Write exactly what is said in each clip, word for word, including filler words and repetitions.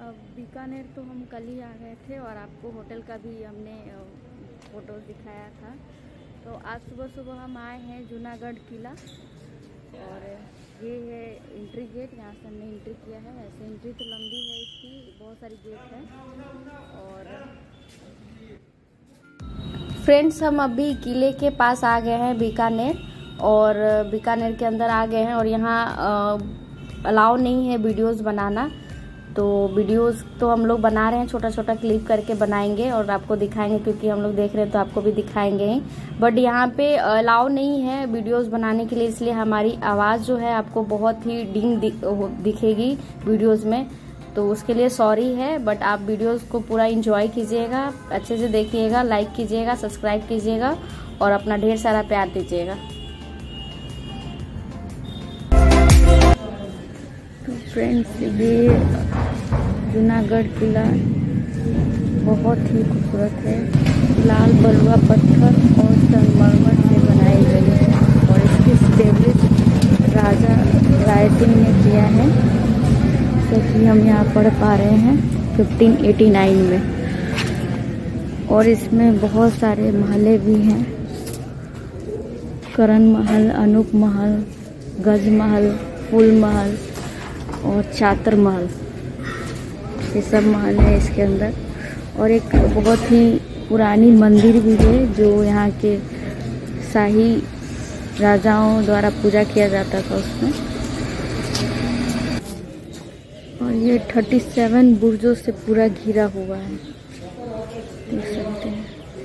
बीकानेर तो हम कल ही आ गए थे और आपको होटल का भी हमने फ़ोटोज़ दिखाया था। तो आज सुबह सुबह हम आए हैं जूनागढ़ किला और ये है एंट्री गेट। यहाँ से हमने एंट्री किया है। ऐसे एंट्री तो लंबी है इसकी, बहुत सारी गेट है। और फ्रेंड्स हम अभी किले के पास आ गए हैं बीकानेर, और बीकानेर के अंदर आ गए हैं और यहाँ अलाउ नहीं है वीडियोस बनाना। तो वीडियोस तो हम लोग बना रहे हैं, छोटा छोटा क्लिप करके बनाएंगे और आपको दिखाएंगे, क्योंकि हम लोग देख रहे हैं तो आपको भी दिखाएंगे ही। बट यहाँ पे अलाउ नहीं है वीडियोस बनाने के लिए, इसलिए हमारी आवाज़ जो है आपको बहुत ही डिम दिखेगी वीडियोस में, तो उसके लिए सॉरी है। बट आप वीडियोस को पूरा एंजॉय कीजिएगा, अच्छे से देखिएगा, लाइक कीजिएगा, सब्सक्राइब कीजिएगा और अपना ढेर सारा प्यार दीजिएगा। तो फ्रेंड्स, ये जूनागढ़ किला बहुत ही खूबसूरत है। लाल बलुआ पत्थर और संगमरमर से बनाई गई है और इसकी स्टेब्लिश राजा राय सिंह ने किया है, जो कि हम यहाँ पढ़ पा रहे हैं पंद्रह सौ नवासी में। और इसमें बहुत सारे महले भी हैं, करण महल, अनूप महल, गज महल, फूल महल और चातर महल, ये सब महल है इसके अंदर। और एक बहुत ही पुरानी मंदिर भी है जो यहाँ के शाही राजाओं द्वारा पूजा किया जाता था उसमें। और ये सैंतीस बुर्जों से पूरा घिरा हुआ है, देख सकते हैं।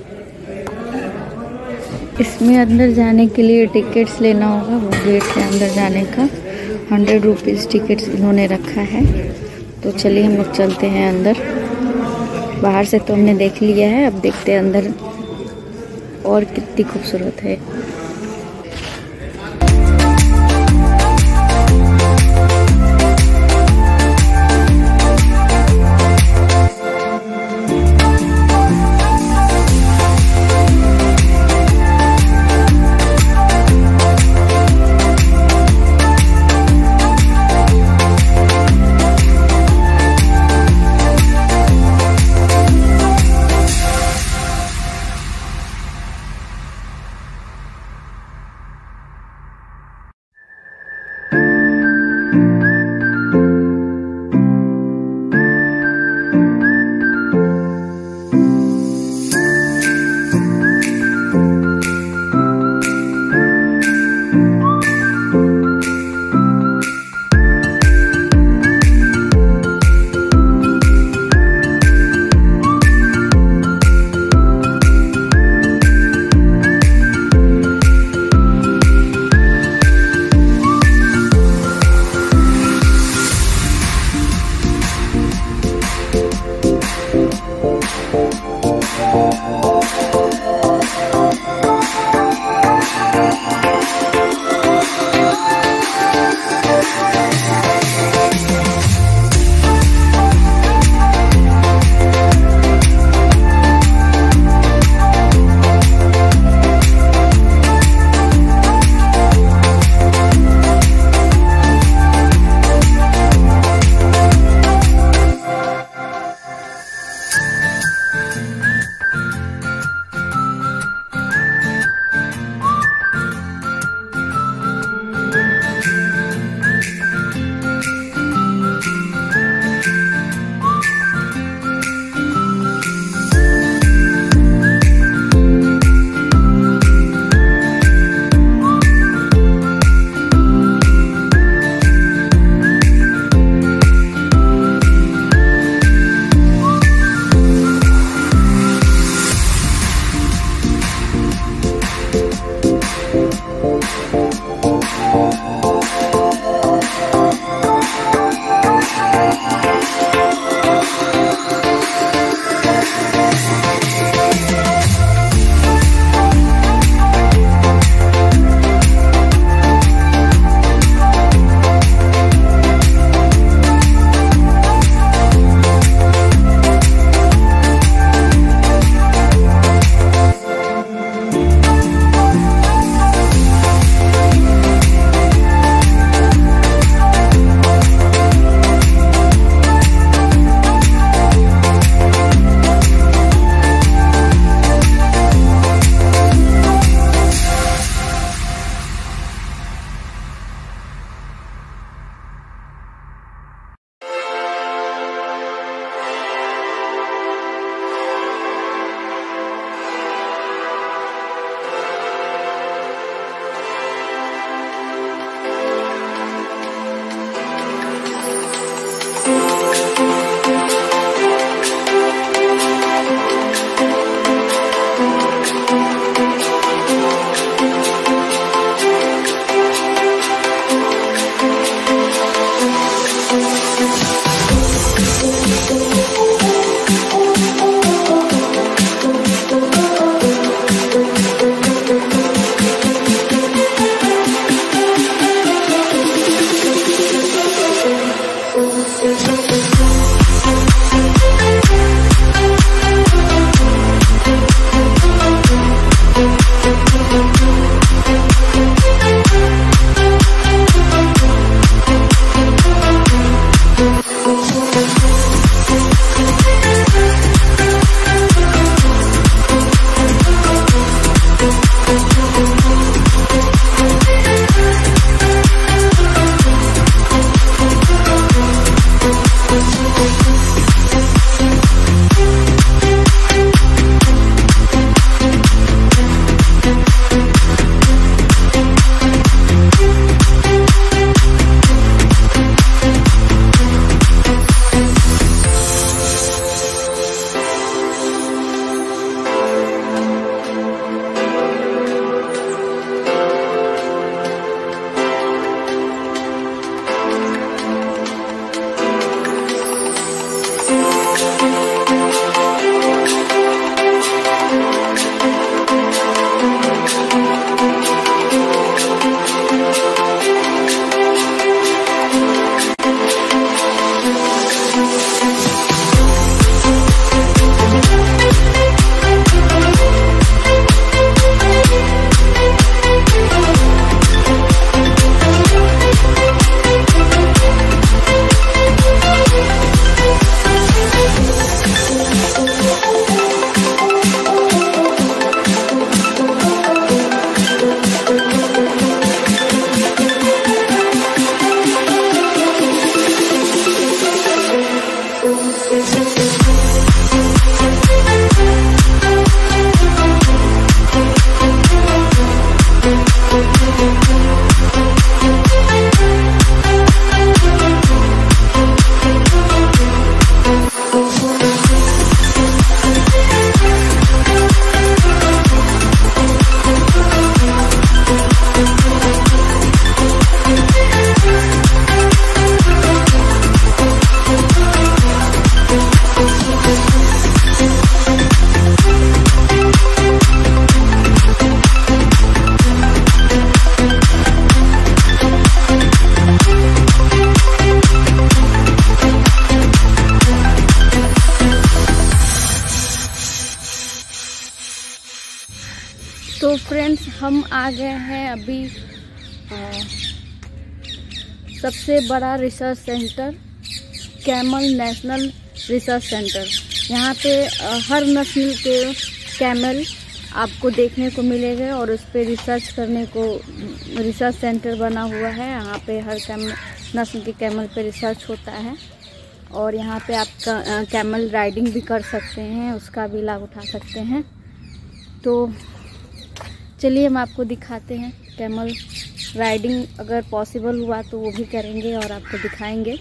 इसमें अंदर जाने के लिए टिकट्स लेना होगा, वो गेट है अंदर जाने का। हंड्रेड रुपीज़ टिकट्स इन्होंने रखा है। तो चलिए हम लोग चलते हैं अंदर। बाहर से तो हमने देख लिया है, अब देखते हैं अंदर और कितनी खूबसूरत है। तो फ्रेंड्स हम आ गए हैं अभी आ, सबसे बड़ा research centre camel national research centre. यहाँ पे आ, हर नस्ल के कैमल आपको देखने को मिलेंगे और उस पर रिसर्च करने को रिसर्च सेंटर बना हुआ है। यहाँ पे हर कैमल नस्ल के कैमल पे रिसर्च होता है और यहाँ पे आप कैमल राइडिंग भी कर सकते हैं, उसका भी लाभ उठा सकते हैं। तो चलिए हम आपको दिखाते हैं कैमल राइडिंग, अगर पॉसिबल हुआ तो वो भी करेंगे और आपको दिखाएंगे।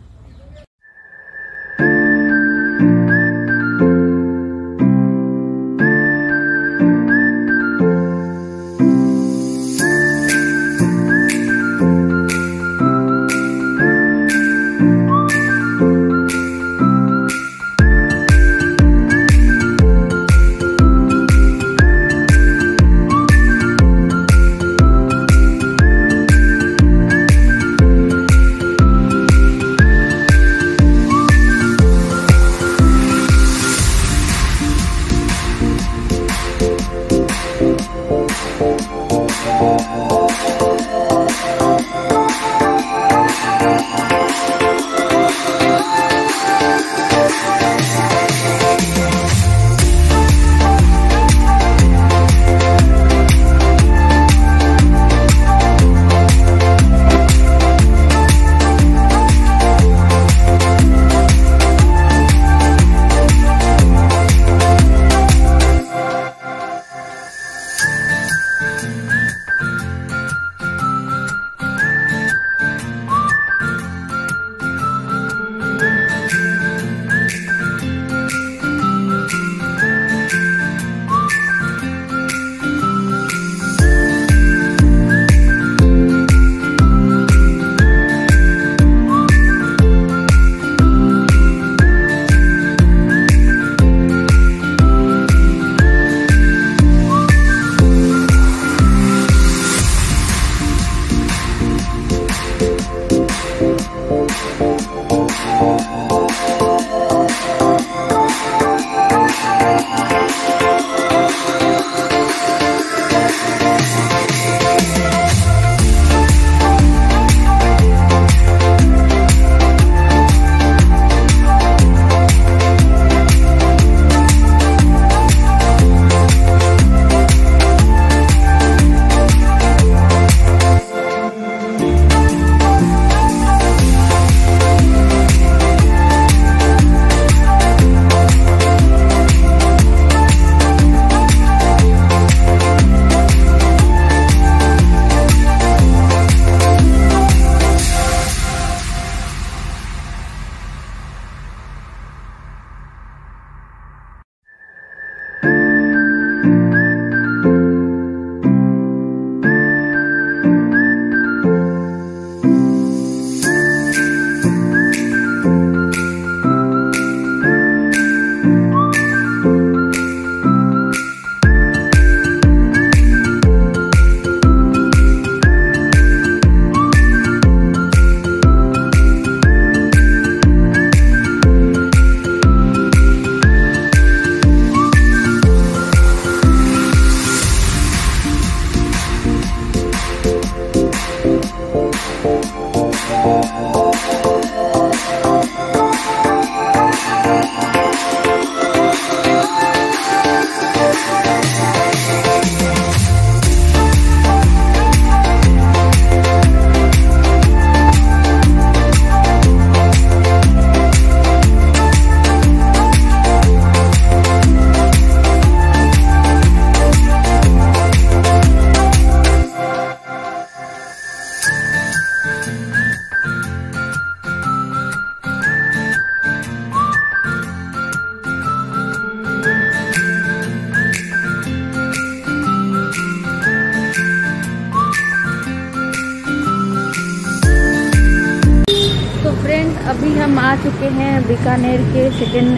अभी हम आ चुके हैं बीकानेर के second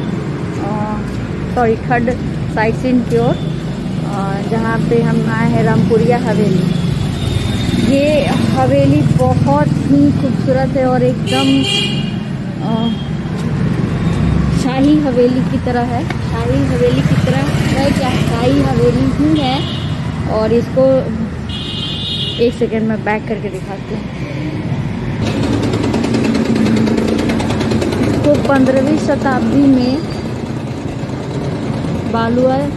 sorry third site scene की ओर, जहाँ पे हम आए हैं रामपुरिया हवेली। ये हवेली बहुत ही खूबसूरत है और एकदम शाही हवेली की तरह है। शाही हवेली की तरह है क्या, शाही हवेली ही है। और इसको एक सेकेंड में बैक करके दिखाती हूँ। इसको पंद्रहवीं शताब्दी में बालुअर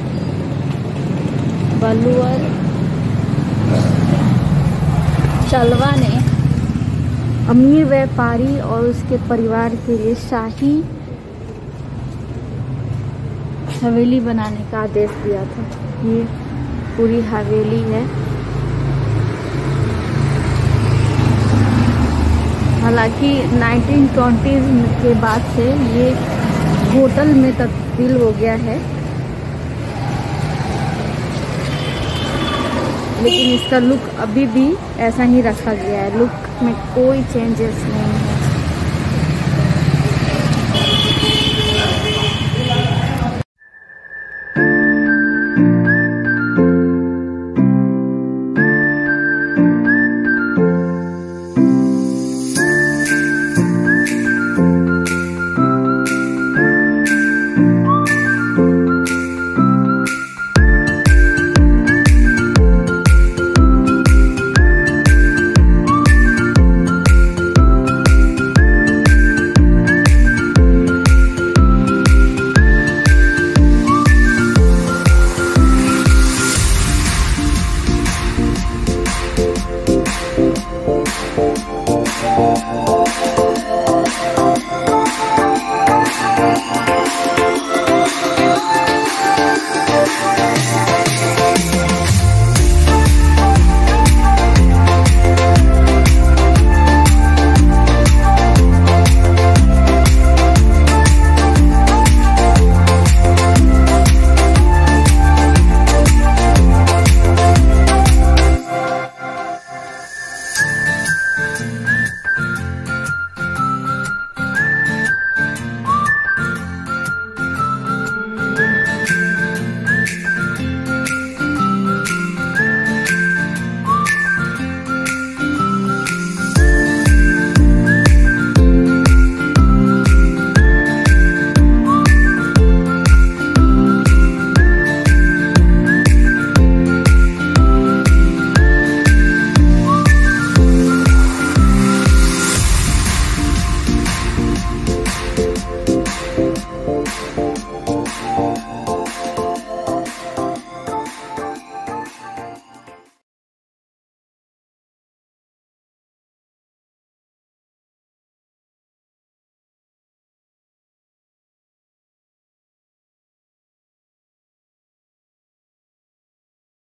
बालुअर चलवा ने अमीर व्यापारी और उसके परिवार के लिए शाही हवेली बनाने का आदेश दिया था। ये पूरी हवेली है। हालांकि नाइनटीन ट्वेंटीज़ के बाद से ये होटल में तब्दील हो गया है, लेकिन इसका लुक अभी भी ऐसा ही रखा गया है। लुक में कोई चेंजेस नहीं है।